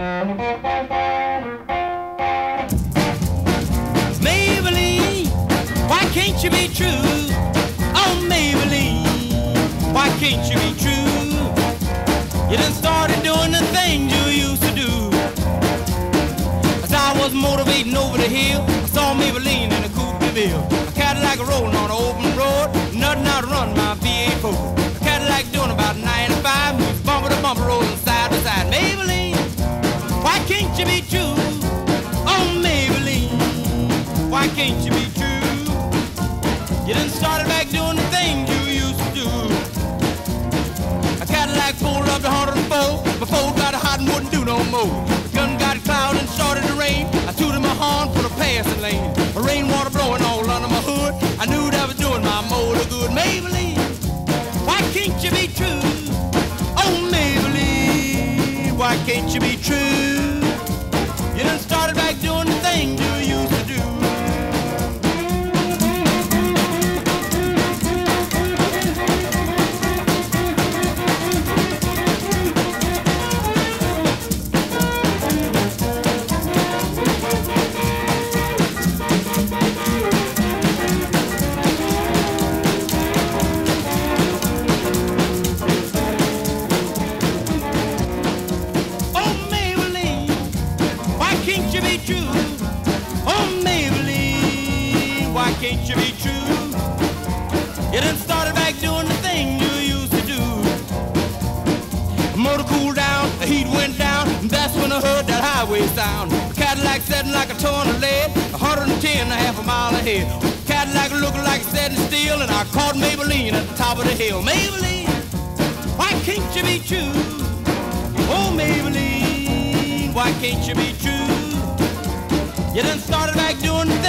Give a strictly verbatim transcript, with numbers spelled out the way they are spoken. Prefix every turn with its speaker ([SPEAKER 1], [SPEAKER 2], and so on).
[SPEAKER 1] Maybelline, why can't you be true? Oh, Maybelline, why can't you be true? You done started doing the things you used to do. As I was motivating over the hill, I saw Maybelline in a coupe de ville. A Cadillac rolling on an open road, nothing out to run my V eight Ford. A Cadillac doing about ninety-five, moves bumper to bumper, rolling side to side. Maybelline, why can't you be true? Oh, Maybelline, why can't you be true? You done started back doing the things you used to do. A Cadillac pulled up to one oh four, my Ford got hot and wouldn't do no more. The gun got cloud and started to rain. I tooted my horn for the passing lane. The rainwater blowing all under my hood. I knew that was doing my motor good. Maybelline, why can't you be true? Oh, Maybelline, why can't you be true? You done started back doing the things you used to do. Can't you be true? You done started back doing the thing you used to do. The motor cooled down, the heat went down, and that's when I heard that highway sound. The Cadillac setting like a ton of lead, one hundred ten and a half a mile ahead. The Cadillac looking like it's setting still, and I caught Maybelline at the top of the hill. Maybelline, why can't you be true? Oh, Maybelline, why can't you be true? You done started back doing the